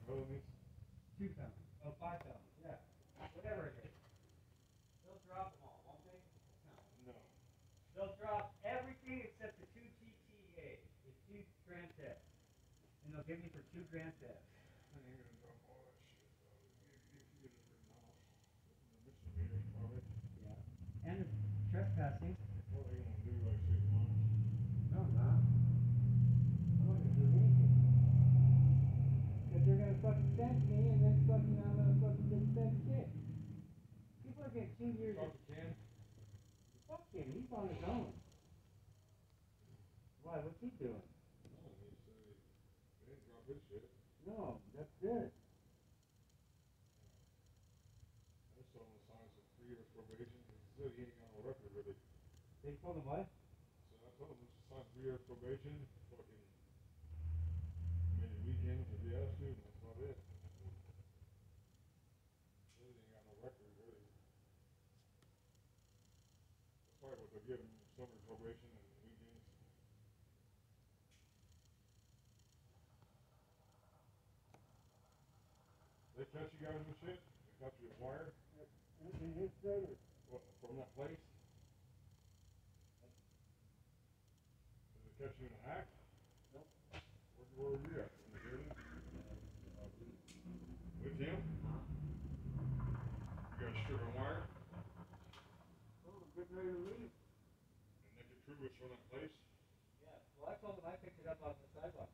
felonies? 2 felonies. Oh, 5 felonies. Yeah. Whatever it is. They'll drop them all, won't they? No. No. They'll drop everything except the 2 GTAs, the 2 grand thefts. And they'll get me for 2 grand thefts. I ain't gonna drop all that shit, though. If you get it written off. The misdemeanor, probably. Yeah. And trespassing. What are they gonna do, like 6 months? No, I'm not. I'm not gonna do anything. Because they're gonna fucking sentence me and then fucking I'm gonna fucking get 7 kids. People are getting 2 years. Talk to Ken? Fuck him, he's on his own. Why? What's he doing? No, he said they didn't drop his shit. No, that's good. I saw him sign some 3 years probation. He said he ain't got no record, really. They told him what? So I told him to sign 3 years probation. Fucking maybe weekends if he has to, and that's about it. He ain't got no record, really. That's probably what they'll give him, summer probation and weekends. They catch you guys with shit? They caught you with wire? In his trailer. What, from that place? Did they catch you in a hack? Nope. Where were you at? In the building? With him? You guys stripping wire? Oh, I'm getting ready to leave. And Naked True was from that place? Yeah. Well, I told him I picked it up off the sidewalk.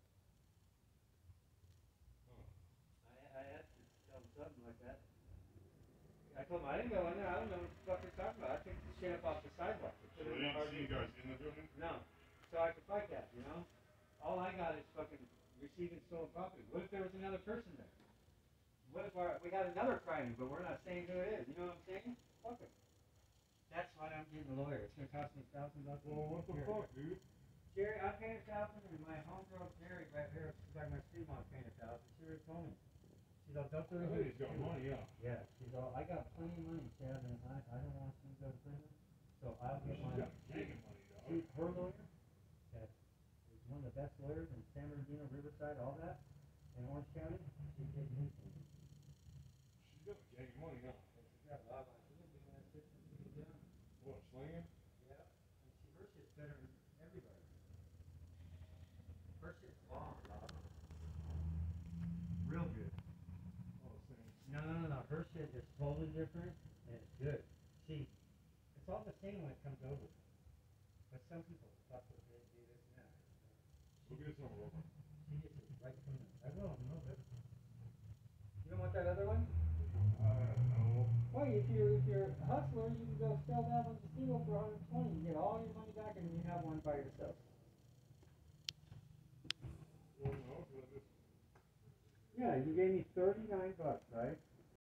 Huh. I asked to tell him something like that. I told him I didn't go in there. I don't know what the fuck you're talking about. I picked the shit up off the sidewalk. So they didn't see you guys in the building? No. So I could fight that, you know? All I got is fucking receiving stolen property. What if there was another person there? What if we got another crime, but we're not saying who it is? You know what I'm saying? Fuck it. That's why I'm getting a lawyer. It's gonna cost me $1,000. Well, what the fuck, dude? Jerry, I'm paying $1,000, and my homegirl Jerry right here, she's like my street mom paying $1,000. She already told me. She's all, don't do I it. think he's got money, yeah. Yeah, she's all, I got plenty of money, Chad, and I don't want you to go to prison, so I'll get She's mine. got gang of money, dog. She, her lawyer, that is one of the best lawyers in San Bernardino, Riverside, all that, in Orange County. She's getting his money. She's got a gang of money, huh? She's got a lot of money. She's been doing that shit since she was young. What, slinging? Yeah, and her shit's better than everybody. Her shit's bomb, dog. Real good. Oh, same. No. Her shit is totally different, and it's good. See, it's all the same when it comes over. But some people fuck with it, do this and that. Look at this one, bro. She gets it right from the. I will, no, but. You don't want that other one? No. Well, if you're a hustler, you can go sell that one to Steel for $120. You get all your money back, and you have one by yourself. Well, no, 'cause I just. Yeah, you gave me $39, right?